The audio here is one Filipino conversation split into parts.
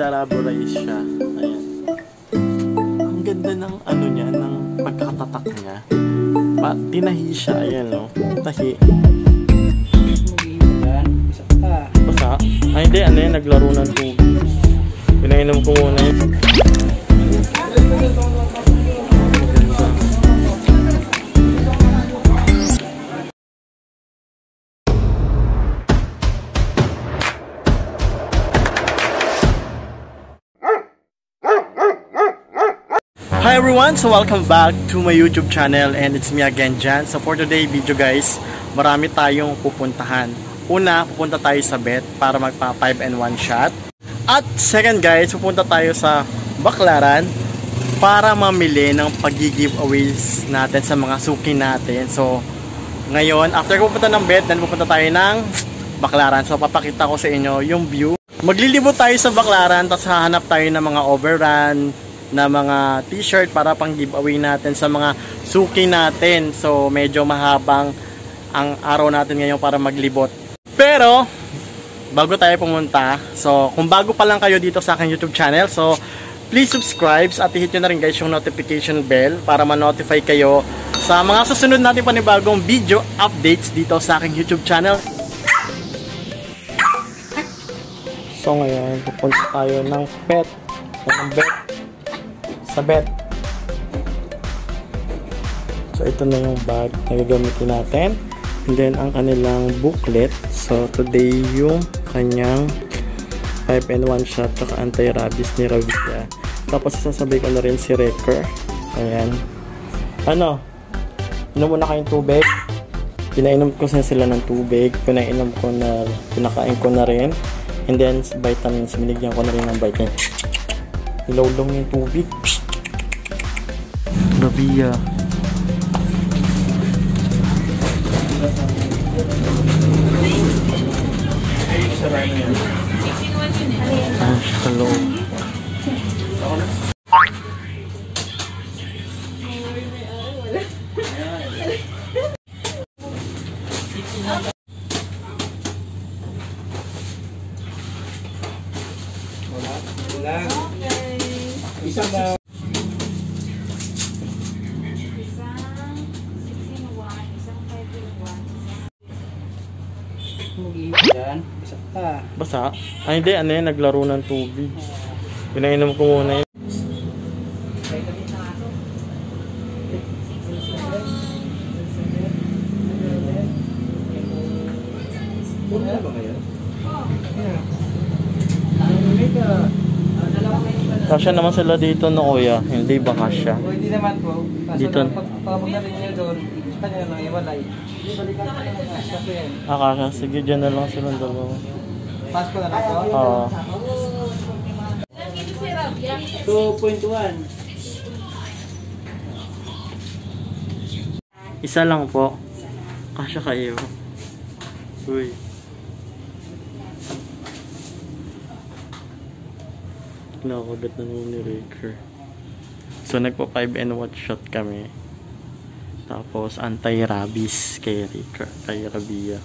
naglalaborize siya. Ayan. Ang ganda ng ano niya, ng pagkatatak niya. Tinahi siya, ayan o. Tahi. Basa? Ay hindi, ano yan, naglaro ng tubig. Pinainom ko muna yun. Hi everyone! So welcome back to my YouTube channel and it's me again, Jan. So for today video guys, marami tayong pupuntahan. Una, pupunta tayo sa vet para magpa 5-in-1 shot. At second guys, pupunta tayo sa Baclaran para mamili ng pag-giveaways natin sa mga suki natin. So ngayon, after pupunta ng vet, then pupunta tayo ng Baclaran. So papakita ko sa inyo yung view. Maglilibot tayo sa Baclaran, tapos hahanap tayo ng mga overrun na mga t-shirt para pang giveaway natin sa mga suki natin. So medyo mahabang ang araw natin ngayon para maglibot. Pero bago tayo pumunta, so kung bago pa lang kayo dito sa aking YouTube channel, so please subscribe at i-hit nyo na rin guys yung notification bell para ma-notify kayo sa mga susunod natin panibagong video updates dito sa aking YouTube channel. So ngayon pupunta tayo ng pet, sa vet. So ito na yung bag na gagamitin natin, and then ang kanilang booklet. So today yung kanyang 5-in-1 shot at anti-rabies ni Ravia. Tapos sasabay ko na rin si Wrecker. Ayan. Ano? Inom muna kayong tubig. Pinainom ko na sila ng tubig. Pinainom ko na, pinakain ko na rin. And then vitamins, binigyan ko na rin ng vitamins. Ilawlong yung tubig. Ravia. Hello. Isang na basa? Ay hindi, ano yan, naglaro ng tubig. Pinainom ko muna yun. Kasya naman sila dito no kuya, hindi ba kasya? Hindi naman po. Dito. Pag magaling nyo doon, sa kanya lang iwalay. Kasya, sige dyan na lang silang dalawa. Pasko na lang po? Oo. 2.1. Isa lang po. Kasya kayo. Uy. Nakagat na naman ni Wrecker. So nagpo 5-in-1 shot kami. Tapos anti-rabies kay Wrecker, kay Ravia.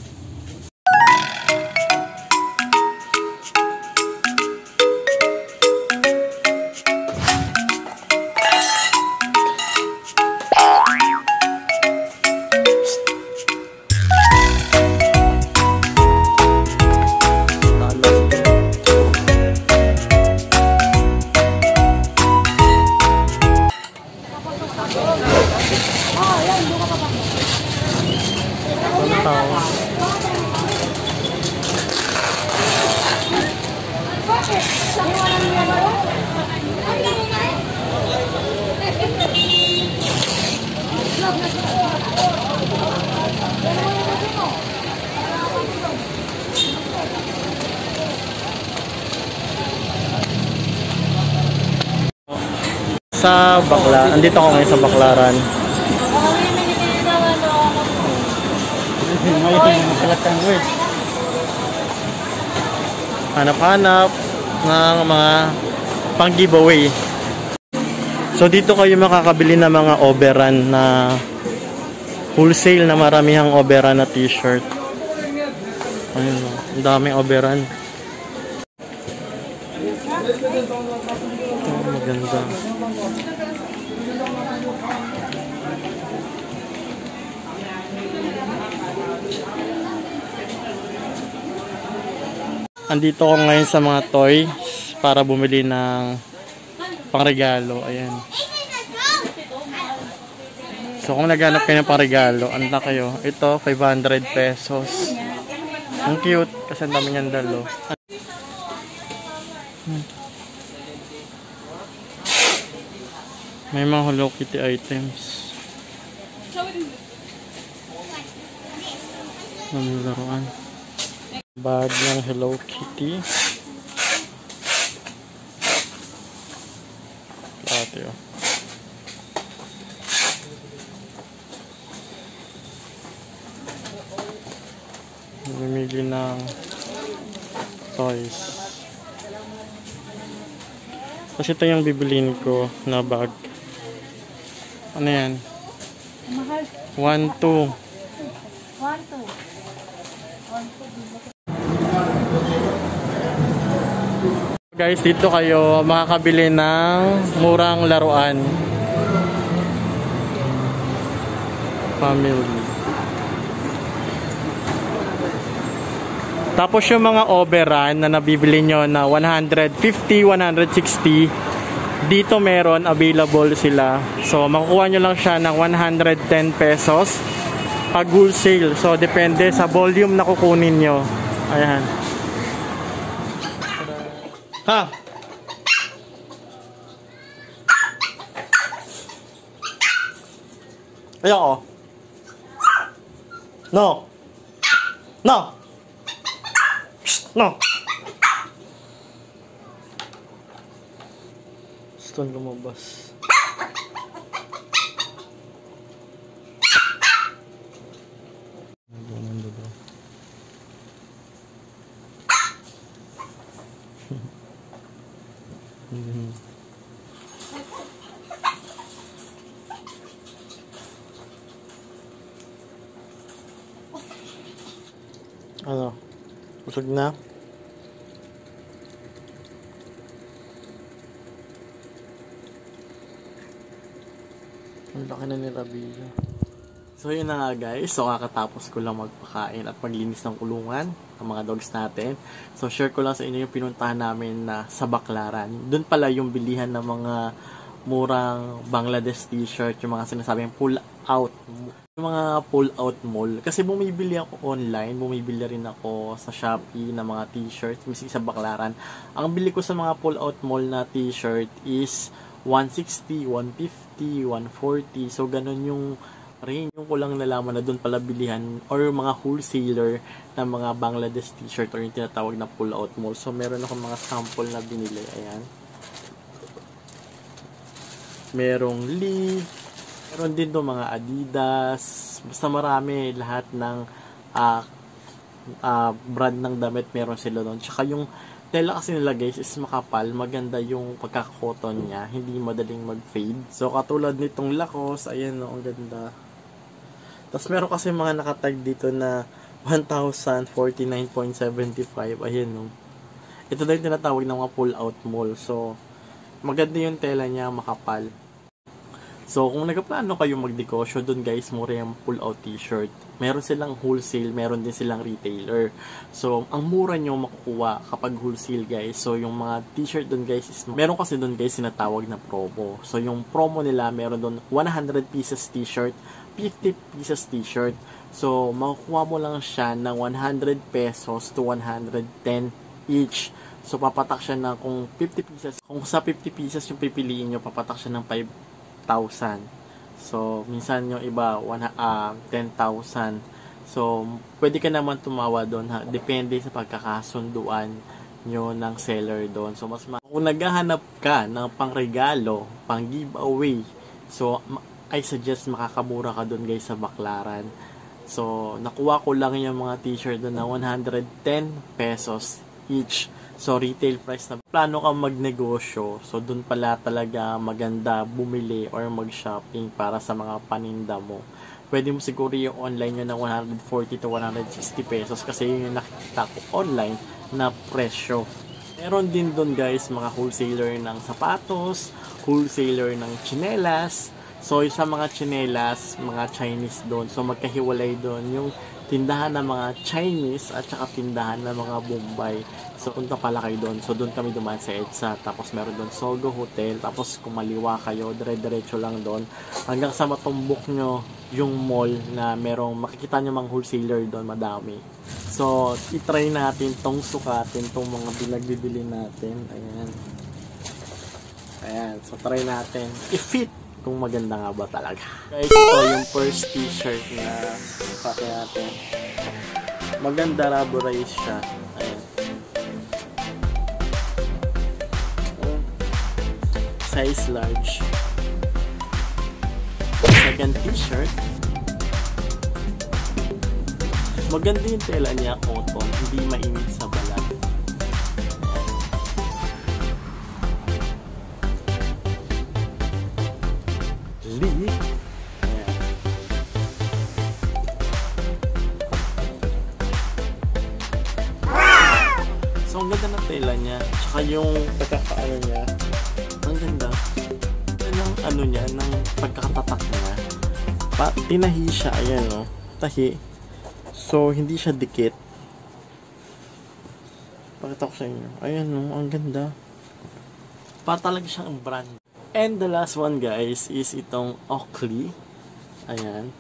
Sa Baclaran, andito ako ngayon sa Baclaran. Hanap-hanap ng mga pang giveaway. So dito kayo makakabili ng mga overrun na wholesale na maramihang overrun na t-shirt. Ayun, ang daming overrun. maganda. Andito ko ngayon sa mga toys para bumili ng pangregalo. Ayan. So kung naghanap kayo ng pangregalo, anda kayo. Ito, 500 pesos. Ang cute kasi ang dami niyang dalo. May mga Hello Kitty items. Ang laruan. Bag ng Hello Kitty. Ate oh. Namimili ng toys. Kasi ito yung bibilin ko na bag. Ano yan? Mahal. 1, 2. 1, 2. Guys, dito kayo makakabili ng murang laruan. Family. Tapos yung mga overrun na nabibili nyo na 150, 160, dito meron available sila. So makukuha nyo lang siya ng 110 pesos pag wholesale. So depende sa volume na kukunin nyo. Ayan. Ha? Ayoko. No. No. No. Gusto lumabas. Ano? Busog na? Ang laki na ni Rabia. So yun na nga guys. So kakatapos ko lang magpakain at maglinis ng kulungan ng mga dogs natin. So share ko lang sa inyo yung pinuntahan namin na sa Baclaran. Doon pala yung bilihan ng mga murang Bangladesh t-shirt, yung mga sinasabing pull out. Yung mga pull out mall. Kasi bumibili ako online, bumibili rin ako sa Shopee ng mga t-shirt, misig sa Baclaran. Ang bili ko sa mga pull out mall na t-shirt is 160, 150, 140. So ganun yung range. Yung ko lang nalaman na doon pala bilihan or mga wholesaler ng mga Bangladesh t-shirt or yung tinatawag na pull out mall. So meron ako mga sample na binili. Ayan. Merong Lee. Meron din doon mga Adidas. Basta marami. Lahat ng brand ng damit meron sila doon. Tsaka yung tela kasi nila guys is makapal. Maganda yung pagkakakoton niya. Hindi madaling mag-fade. So katulad nitong Lacoste. Ayan o. Ang ganda. Tapos meron kasi mga nakatag dito na 1,049.75. Ayan o. Ito na yung tinatawag ng mga pull out mall. So maganda yung tela niya. Makapal. So, kung nagplano kayo magdekosyo doon guys, mura yung pull-out t-shirt. Meron silang wholesale, meron din silang retailer. So, ang mura nyo makukuha kapag wholesale guys. So, yung mga t-shirt doon guys, meron kasi doon guys sinatawag na promo. So, yung promo nila, meron doon 100 pieces t-shirt, 50 pieces t-shirt. So, makukuha mo lang siya ng 100 pesos to 110 each. So, papatak siya na kung 50 pieces. Kung sa 50 pieces yung pipiliin nyo, papatak siya ng 5,000. So, minsan yung iba 10,000. So, pwede ka naman tumawa doon ha. Depende sa pagkakasunduan nyo ng seller doon. So, kung naghahanap ka ng pangregalo, pang giveaway, so, I suggest makakamura ka doon guys sa Baclaran. So, nakuha ko lang yung mga t-shirt doon na 110 pesos each. So, retail price na. Plano kang magnegosyo. So, dun pala talaga maganda bumili or mag-shopping para sa mga paninda mo. Pwede mo siguro yung online nyo ng 140 to 160 pesos kasi yun yung nakikita ko online na presyo. Meron din doon guys mga wholesaler ng sapatos, wholesaler ng tsinelas. So sa mga tsinelas, mga Chinese doon. So magkahiwalay doon yung tindahan ng mga Chinese at saka tindahan ng mga Bombay. So punta pala kayo doon. So doon kami dumaan sa EDSA. Tapos meron doon Sogo Hotel. Tapos kung maliwa kayo, dire-diretso lang doon. Hanggang sa matumbok nyo yung mall na merong makikita nyo mga wholesaler doon, madami. So itry natin tong sukatin, tong mga binagbibili natin. Ayan. Ayan. So try natin i-fit kung maganda nga ba talaga. Guys, ito yung first t-shirt na sukatin natin. Maganda, rubberized siya. Ayan. Size large. Second t-shirt. Maganda yung tela niya, cotton. Hindi mainit sa balat. Lee. Ayan. So, ang ganda ng tela niya. Tsaka yung pagkakaano niya. Ang ganda. Ng ano niya, ng pagkakatatak niya. Tinahi siya. Ayan, no? Tahi. So, hindi siya dikit. Pakita ko sa inyo. Ayan, no? Ang ganda. Talaga siyang brand. And the last one guys is itong Oakley. Ayan.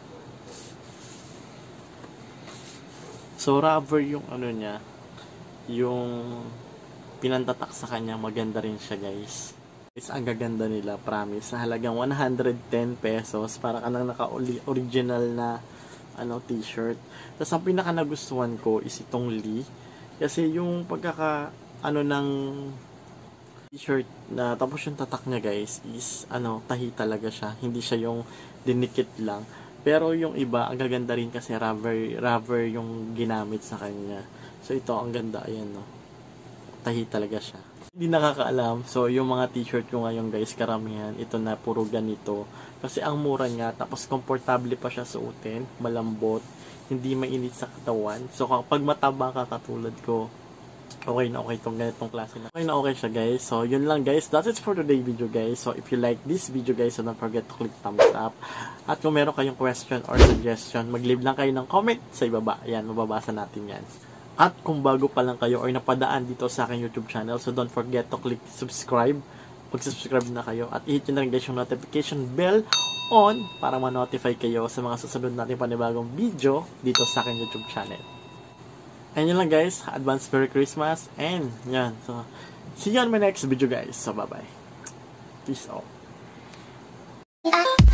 So rubber yung ano niya, yung pinantatak sa kanya, maganda rin siya guys. Ang gaganda nila, promise. Sa halagang 110 pesos para ka nang naka-original na ano t-shirt. Tapos ang pinaka nagustuhan ko is itong Lee. Kasi yung pagkaka ano ng t-shirt na tapos yung tatak niya guys is ano, tahi talaga siya, hindi siya yung dinikit lang, pero yung iba ang gaganda rin kasi rubber yung ginamit sa kanya. So ito ang ganda, ayan no, tahi talaga siya. Hindi nakakaalam, so yung mga t-shirt ko ngayon guys, karamihan ito na puro ganito kasi ang mura niya, tapos komportable pa siya suotin, malambot, hindi mainit sa katawan. So kapag mataba ka katulad ko, okay na okay itong ganitong klase na. Okay na okay siya guys. So yun lang guys. That's it for today's video guys. So if you like this video guys, so don't forget to click thumbs up. At kung meron kayong question or suggestion, mag-leave lang kayo ng comment sa ibaba. Ayan, mababasa natin yan. At kung bago pa lang kayo or napadaan dito sa aking YouTube channel, so don't forget to click subscribe. Mag-subscribe na kayo. At i-hit nyo na rin guys yung notification bell on para ma-notify kayo sa mga susunod natin panibagong video dito sa aking YouTube channel. And yun lang guys, advance Merry Christmas, and yan, so see you on my next video guys, so bye bye, peace out.